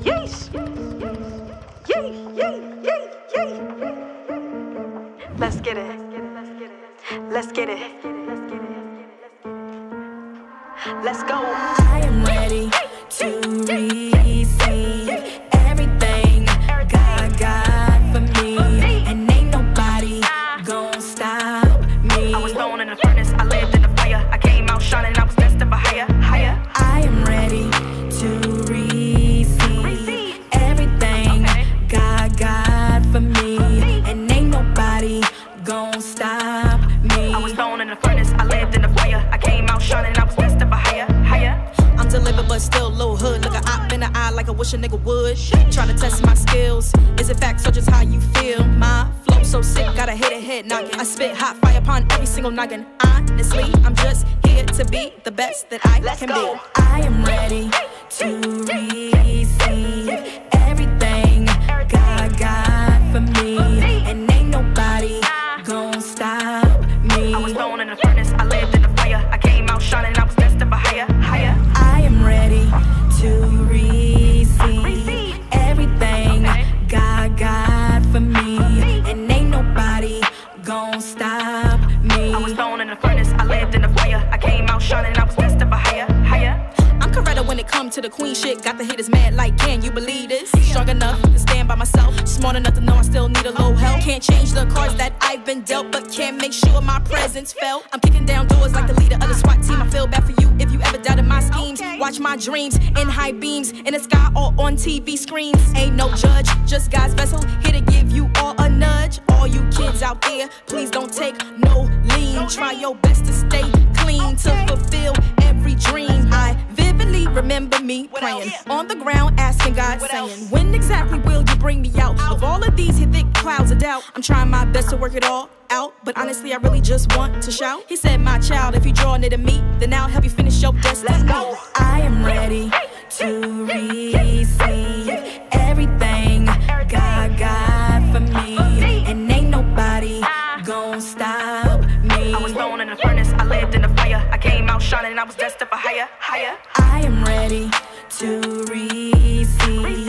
Yeesh. Yee, yee, yee, yee. Let's get it. Let's get it. Let's go. I am ready to receive everything God got for me, and ain't nobody gon' stop me. I was thrown in the furnace, I lived in the fire. I came out shining, I was destined for higher, higher. I am ready to receive everything God got for me, and ain't nobody gon' stop me. I was thrown in the furnace, I lived in the fire. I came out shining, I was destined for higher, higher. I'm delivered but still low hood. Look a op in the eye like I wish a nigga would. Tryna test my skills. Is it facts or just how you feel? My flow so sick, gotta hit a head knocking. I spit hot fire upon every single noggin. Honestly, I'm just here to be the best that I can be. I am ready to receive everything God got for me, and ain't nobody gon' stop me. I was thrown in the furnace, I lived in the fire. I came out shining, I was destined for higher, higher. I am ready to receive everything God got for me, and ain't nobody gon' stop me. I was thrown in the furnace, I lived in the fire. I came out shining, I was destined for higher, higher. I'm Coretta when it comes to the queen shit. Got the haters mad like, can you believe this? Strong enough to stand by myself, smart enough to know I still need a little help. Can't change the cards that I've been dealt, but can make sure my presence felt. I'm kicking down doors like the leader of the SWAT team. I feel bad for you if you ever doubted my schemes. Watch my dreams in high beams, in the sky or on TV screens. Ain't no judge, just God's vessel, here to give you all a nudge. All you kids out there, please don't take no lean. Try your best to stay clean, to fulfill every dream. I vividly remember me praying on the ground, asking God, saying, when exactly will you bring me out of all of these thick clouds of doubt? I'm trying my best to work it all out, but honestly I really just want to shout. He said, my child, if you draw near to me, then I'll help you finish your destiny. Let's go. I am ready to receive everything God got for me, and ain't nobody gon' stop me. I was thrown in the furnace, I lived in the fire. I came out shining, I was destined for higher, higher. I am ready to receive